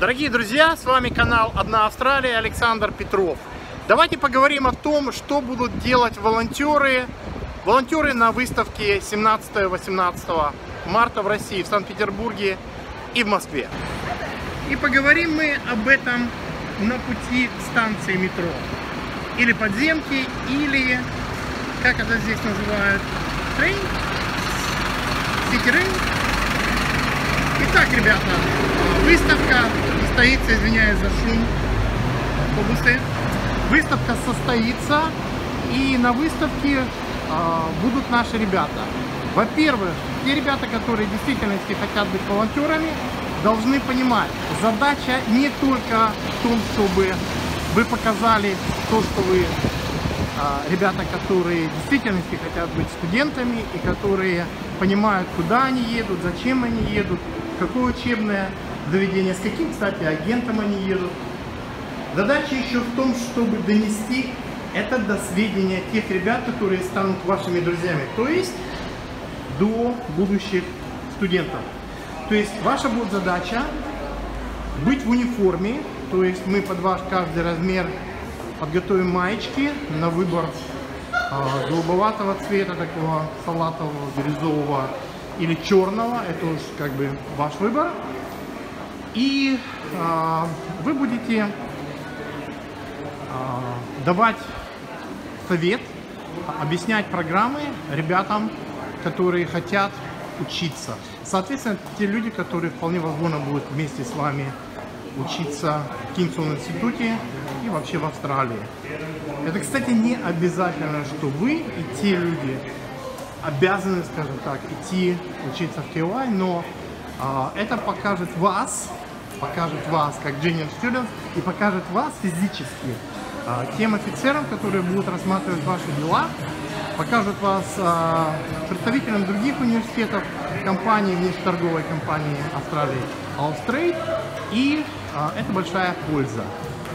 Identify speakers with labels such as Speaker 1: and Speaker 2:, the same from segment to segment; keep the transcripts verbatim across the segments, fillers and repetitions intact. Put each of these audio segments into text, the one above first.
Speaker 1: Дорогие друзья, с вами канал «Одна Австралия», Александр Петров. Давайте поговорим о том, что будут делать волонтеры, волонтеры на выставке семнадцатого-восемнадцатого марта в России, в Санкт-Петербурге и в Москве. И поговорим мы об этом на пути к станции метро. Или подземки, или, как это здесь называют, трейн, сити-рейн. Итак, ребята, выставка состоится, извиняюсь за шум автобусы. Выставка состоится, и на выставке э, будут наши ребята. Во-первых, те ребята, которые в действительности хотят быть волонтерами, должны понимать, задача не только в том, чтобы вы показали то, что вы э, ребята, которые в действительности хотят быть студентами и которые понимают, куда они едут, зачем они едут, какое учебное заведение, с каким, кстати, агентом они едут. Задача еще в том, чтобы донести это до сведения тех ребят, которые станут вашими друзьями, то есть до будущих студентов. То есть ваша будет задача быть в униформе, то есть мы под ваш каждый размер подготовим маечки на выбор э, голубоватого цвета, такого салатового, бирюзового или черного, это уж как бы ваш выбор. И э, вы будете э, давать совет, объяснять программы ребятам, которые хотят учиться. Соответственно, те люди, которые вполне возможно будут вместе с вами учиться в Кингсовом институте и вообще в Австралии. Это, кстати, не обязательно, что вы и те люди обязаны, скажем так, идти учиться в кей ю ай, но а, это покажет вас, покажет вас как junior student и покажет вас физически а, тем офицерам, которые будут рассматривать ваши дела, покажут вас а, представителям других университетов, компаний, внешнеторговой компании Австралии Austrade, и а, это большая польза.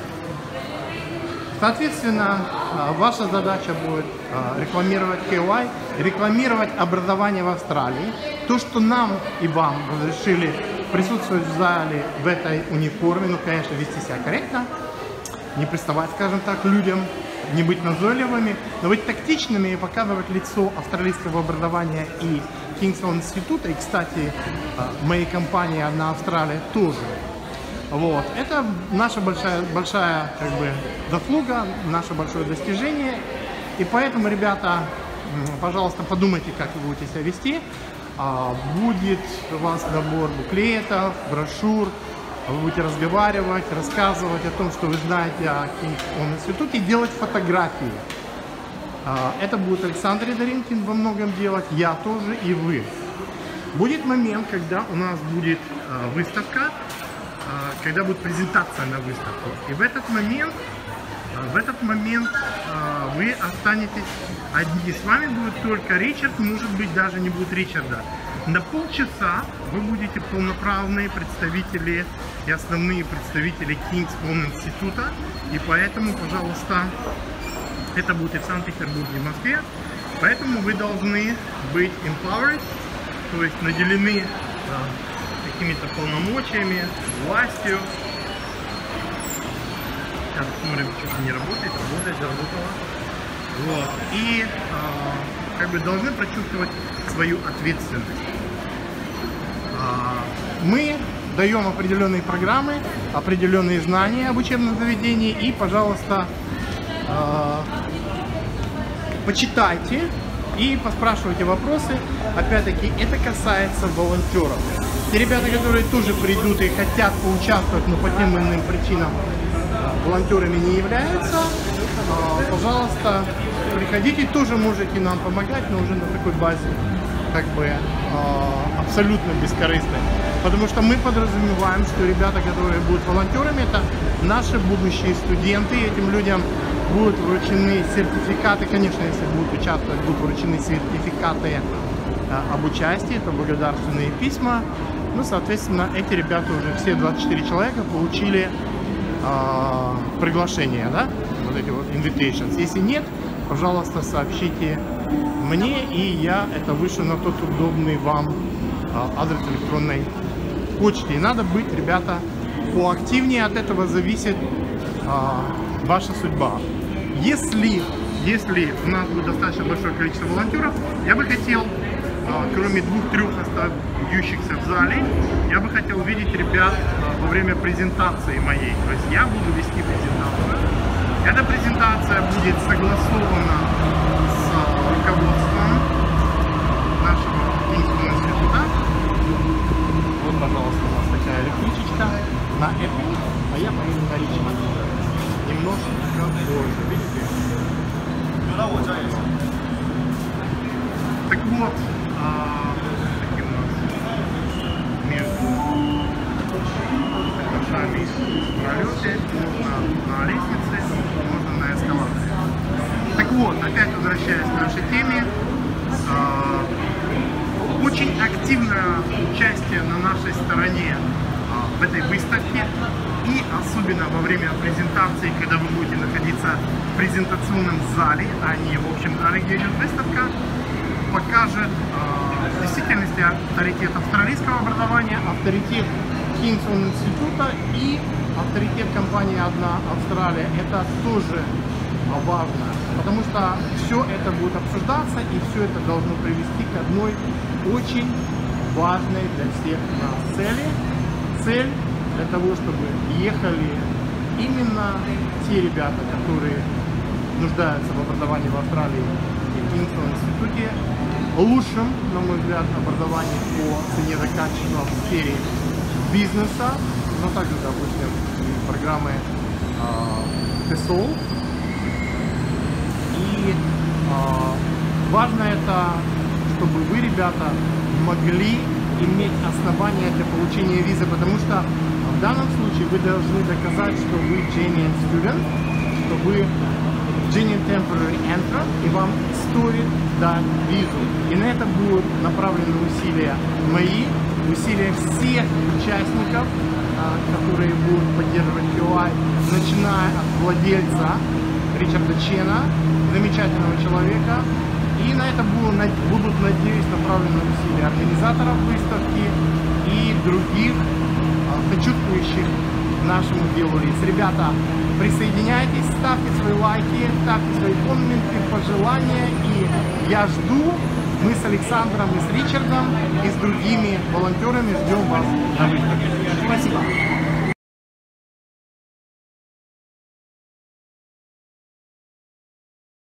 Speaker 1: Соответственно, ваша задача будет рекламировать кей ю ай, рекламировать образование в Австралии. То, что нам и вам разрешили присутствовать в зале в этой униформе, ну, конечно, вести себя корректно, не приставать, скажем так, людям, не быть назойливыми, но быть тактичными и показывать лицо австралийского образования и Кингсового института, и, кстати, моей компании «Одна Австралия» тоже. Вот. Это наша большая, большая как бы, заслуга, наше большое достижение. И поэтому, ребята, пожалуйста, подумайте, как вы будете себя вести. Будет у вас набор буклетов, брошюр. Вы будете разговаривать, рассказывать о том, что вы знаете о Кингсовом институте, и делать фотографии. Это будет Александр Ридоринкин во многом делать, я тоже и вы. Будет момент, когда у нас будет выставка, когда будет презентация на выставку. И в этот момент, в этот момент вы останетесь одни. С вами будет только Ричард, может быть, даже не будет Ричарда. На полчаса вы будете полноправные представители и основные представители Кингсового института. И поэтому, пожалуйста, это будет и в Санкт-Петербурге, и в Москве. Поэтому вы должны быть empowered, то есть наделены какими-то полномочиями, властью. Сейчас смотрим, что-то не работает, работает, заработало. Вот. И э, как бы должны прочувствовать свою ответственность. Э, мы даем определенные программы, определенные знания об учебном заведении, и, пожалуйста, э, почитайте и поспрашивайте вопросы. Опять-таки, это касается волонтеров. Те ребята, которые тоже придут и хотят поучаствовать, но по тем или иным причинам волонтерами не являются, пожалуйста, приходите, тоже можете нам помогать, но уже на такой базе, как бы, абсолютно бескорыстной. Потому что мы подразумеваем, что ребята, которые будут волонтерами, это наши будущие студенты, и этим людям будут вручены сертификаты, конечно, если будут участвовать, будут вручены сертификаты об участии, это благодарственные письма. Ну, соответственно, эти ребята уже все двадцать четыре человека получили э, приглашение, да, вот эти вот invitations. Если нет, пожалуйста, сообщите мне, и я это вышлю на тот удобный вам э, адрес электронной почты. И надо быть, ребята, поактивнее, от этого зависит а, ваша судьба. Если, если у нас будет достаточно большое количество волонтеров, я бы хотел, а, кроме двух-трех остающихся в зале, я бы хотел увидеть ребят а, во время презентации моей. То есть я буду вести презентацию. Эта презентация будет согласована с руководством нашего Кингстон института. Вот, пожалуйста, у нас такая электричечка на Apple, а я поеду на Ричмонд. Немножко позже, видите? Так вот, а, такие у нас между этажами пролеты, можно на лестнице, можно на эскалаторе. Так вот, опять возвращаясь к нашей теме, а, очень активное участие на нашей стороне а, в этой выставке, и особенно во время презентации, когда вы будете находиться в презентационном зале, а не в общем зале, где идет выставка, покажет а, в действительности авторитет австралийского образования, авторитет Кингстон института и авторитет компании «Одна Австралия». Это тоже важно, потому что все это будет обсуждаться, и все это должно привести к одной очень важной для всех нас цели. Цель для того, чтобы ехали именно те ребята, которые нуждаются в образовании в Австралии и в Кингстон институте, лучшим, на мой взгляд, образованием по цене за качество в сфере бизнеса, но также, допустим, программы пи эс о. И э, важно это, чтобы вы, ребята, могли иметь основания для получения визы, потому что в данном случае вы должны доказать, что вы genuine student, что вы genuine temporary entrant, и вам стоит дать визу. И на это будут направлены усилия мои, усилия всех участников, которые будут поддерживать кью ай, начиная от владельца Ричарда Чена, замечательного человека. И на это будут, будут, надеюсь, направлены усилия организаторов выставки и других сочувствующих нашему делу лиц. Ребята, присоединяйтесь, ставьте свои лайки, ставьте свои комменты, пожелания. И я жду, мы с Александром и с Ричардом и с другими волонтерами ждем вас на выставке. Спасибо.